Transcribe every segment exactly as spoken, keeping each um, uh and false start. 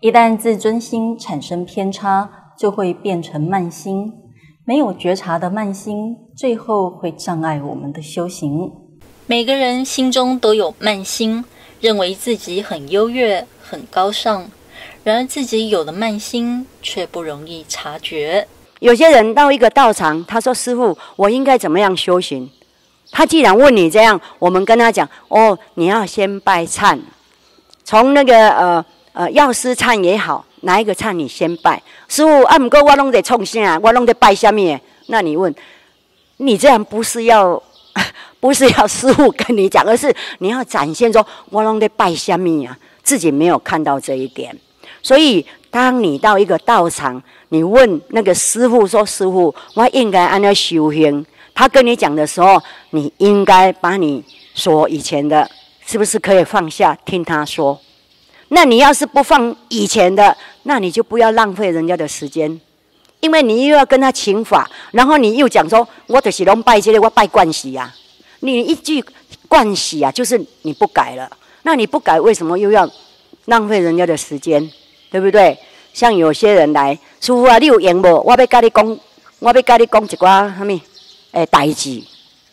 一旦自尊心产生偏差，就会变成慢心。没有觉察的慢心，最后会障碍我们的修行。 每个人心中都有慢心，认为自己很优越、很高尚，然而自己有了慢心，却不容易察觉。 有些人到一个道场，他说：“师父，我应该怎么样修行？”他既然问你这样，我们跟他讲：“哦，你要先拜忏，从那个呃呃药师忏也好，哪一个忏你先拜。师父啊，不过我拢在冲啥？我拢在拜什么？那你问，你这样不是要不是要师父跟你讲，而是你要展现说，我拢在拜什么啊？自己没有看到这一点，所以当你到一个道场，你问那个师父说：“师父，我应该按照修行。”他跟你讲的时候，你应该把你所以前的，是不是可以放下，听他说？那你要是不放以前的，那你就不要浪费人家的时间，因为你又要跟他请法，然后你又讲说：“我就是拢拜这个，我拜惯习啊。”你一句惯习啊，就是你不改了。那你不改，为什么又要浪费人家的时间？对不对？像有些人来，师父啊，你有闲无？我要跟你讲，我要跟你讲一寡什么诶代志。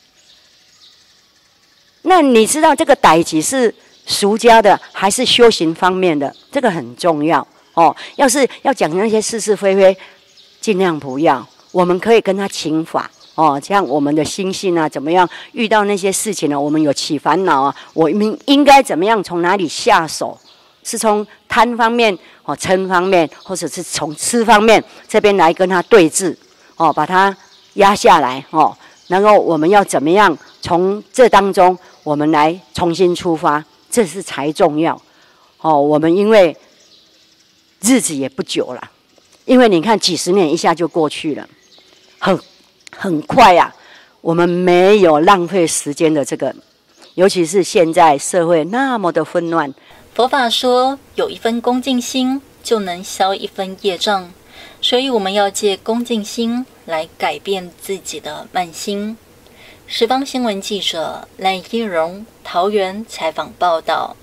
那你知道这个代志是俗家的还是修行方面的？这个很重要哦。要是要讲那些是是非非，尽量不要。我们可以跟他请法哦，像我们的心性啊，怎么样遇到那些事情呢？我们有起烦恼啊，我们应该怎么样从哪里下手？是从贪方面、哦嗔方面，或者是从吃方面这边来跟他对峙，哦，把他压下来，哦，然后我们要怎么样从这当中我们来重新出发，这是才重要，哦，我们因为日子也不久了，因为你看几十年一下就过去了，很很快啊，我们没有浪费时间的这个，尤其是现在社会那么的纷乱。 佛法说，有一分恭敬心，就能消一分业障，所以我们要借恭敬心来改变自己的慢心。十方新闻记者赖依荣桃园采访报道。